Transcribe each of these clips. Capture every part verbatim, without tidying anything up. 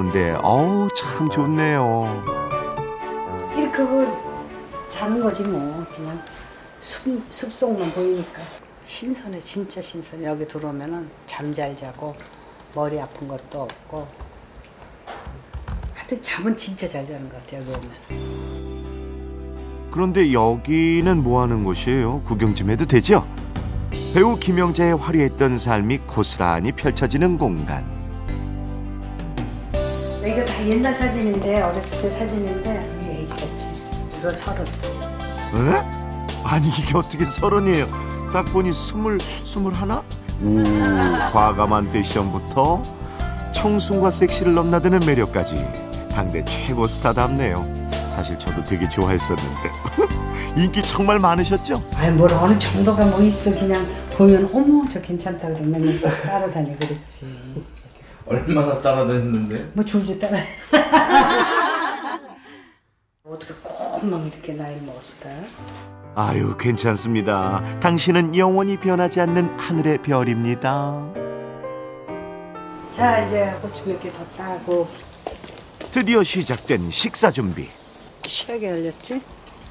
있는데 어우 참 좋네요. 이렇게 그 자는 거지 뭐. 그냥 숲, 숲속만 보이니까. 신선해, 진짜 신선해. 여기 들어오면은 잠 잘 자고 머리 아픈 것도 없고. 하여튼 잠은 진짜 잘 자는 것 같아요, 여기 오면. 그런데 여기는 뭐 하는 곳이에요? 구경 좀 해도 되죠? 배우 김영자의 화려했던 삶이 고스란히 펼쳐지는 공간. 이거 다 옛날 사진인데, 어렸을 때 사진인데 우리 애기 같지. 이거 서른. 에? 아니 이게 어떻게 서른이에요? 딱 보니 스물, 스물 하나? 오, 과감한 패션부터 청순과 섹시를 넘나드는 매력까지 당대 최고 스타답네요. 사실 저도 되게 좋아했었는데 인기 정말 많으셨죠? 아니 뭘 어느 정도가 뭐 있어. 그냥 보면 어머 저 괜찮다 그러면 따라다니고 그랬지. 얼마나 따라다녔는데? 뭐 줄줄 따라. 어떻게 꼭막 이렇게 나이를 먹었을까? 아유 괜찮습니다. 당신은 영원히 변하지 않는 하늘의 별입니다. 자 이제 고추 몇 개 더 따고. 드디어 시작된 식사 준비. 실하게 열렸지?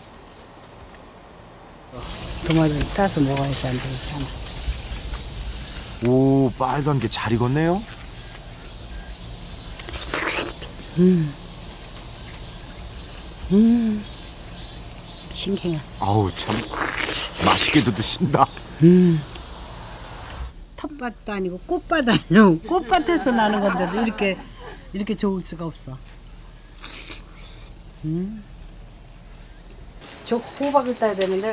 도마를 따서 먹어야지 안 되겠잖아. 오 빨간 게 잘 익었네요. 음. 음. 싱싱해. 아우 참 맛있게도 드신다. 음. 텃밭도 아니고 꽃밭 아니고 꽃밭에서 나는 건데도 이렇게 이렇게 좋을 수가 없어. 음. 저 호박을 따야 되는데.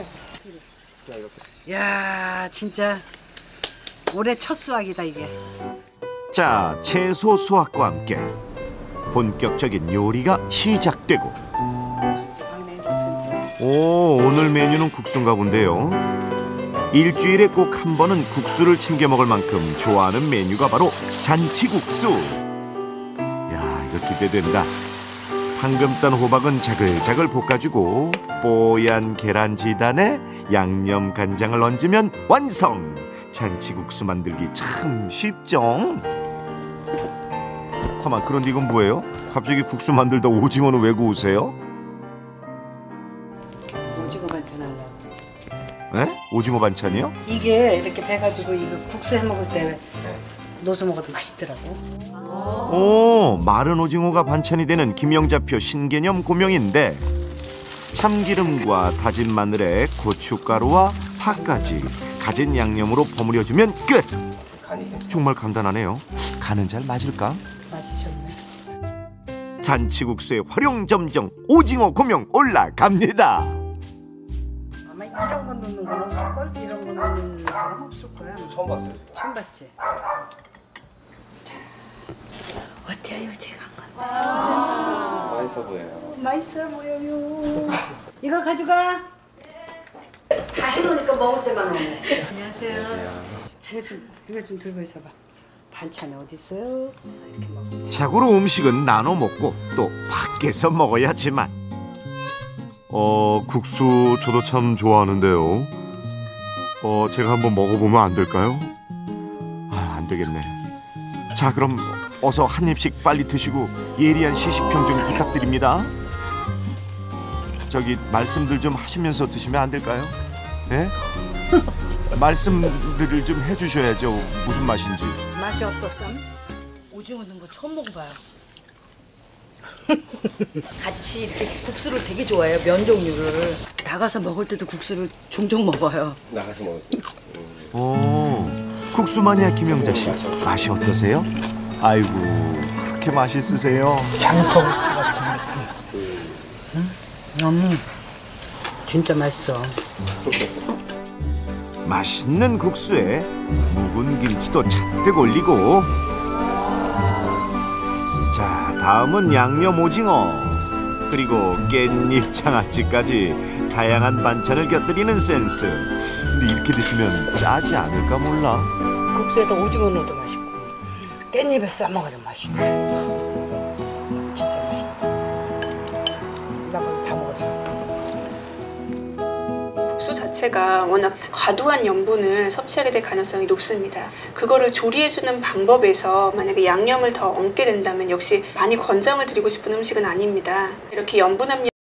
야 진짜 올해 첫 수확이다 이게. 자 채소 수확과 함께 본격적인 요리가 시작되고. 오 오늘 메뉴는 국수인가 본데요. 일주일에 꼭 한 번은 국수를 챙겨 먹을 만큼 좋아하는 메뉴가 바로 잔치국수. 야 이거 기대된다. 방금 딴 호박은 자글자글 볶아주고 뽀얀 계란 지단에 양념 간장을 얹으면 완성. 잔치국수 만들기 참 쉽죠? 가만 그런데 이건 뭐예요? 갑자기 국수 만들다 오징어는 왜 구우세요? 오징어 반찬 하려고. 에? 오징어 반찬이요? 이게 이렇게 돼가지고 이거 국수 해 먹을 때 넣어서 먹어도 맛있더라고. 오 마른 오징어가 반찬이 되는 김영자표 신개념 고명인데 참기름과 다진 마늘에 고춧가루와 파까지 가진 양념으로 버무려주면 끝. 정말 간단하네요. 간은 잘 맞을까? 맛있었네. 잔치국수의 활용 점정 오징어 고명 올라갑니다. 아마 이런 거 넣는 건 없을걸? 이런 거 넣는 사람 없을 거야. 처음 봤어요. 처음 봤지? 자, 어때요? 제가 한 건데. 괜찮아. 맛있어 보여요. 맛있어 보여요. 이거 가져가. 다 해놓으니까 먹을 때만 오네. 안녕하세요. 이거 좀, 이거 좀 들고 있어봐. 반찬이 어디 있어요? 이렇게 먹어. 자고로 음식은 나눠 먹고 또 밖에서 먹어야지만. 어 국수 저도 참 좋아하는데요. 어 제가 한번 먹어보면 안 될까요? 아, 안 되겠네. 자 그럼 어서 한 입씩 빨리 드시고 예리한 시식평 좀 부탁드립니다. 저기 말씀들 좀 하시면서 드시면 안 될까요? 예? 말씀들을 좀 해주셔야죠. 무슨 맛인지. 맛이 어떻음? 오징어 넣은 거 처음 먹어봐요. 같이 이렇게 국수를 되게 좋아해요. 면 종류를. 나가서 먹을 때도 국수를 종종 먹어요. 나가서 먹을 오, 국수 마니아 김영자 씨 맛이 어떠세요? 아이고 그렇게 맛있으세요? 장국 같은 느낌. 응? 음, 진짜 맛있어. 맛있는 국수에 묵은 김치도 잔뜩 올리고. 자 다음은 양념 오징어 그리고 깻잎 장아찌까지 다양한 반찬을 곁들이는 센스. 근데 이렇게 드시면 짜지 않을까 몰라. 국수에다 오징어 넣어도 맛있고 깻잎에 싸먹어도 맛있고 진짜 맛있거든. 나 벌써 다 먹었어. 국수 자체 자체가 워낙 과도한 염분을 섭취하게 될 가능성이 높습니다. 그거를 조리해주는 방법에서 만약에 양념을 더 얹게 된다면 역시 많이 권장을 드리고 싶은 음식은 아닙니다. 이렇게 염분 함량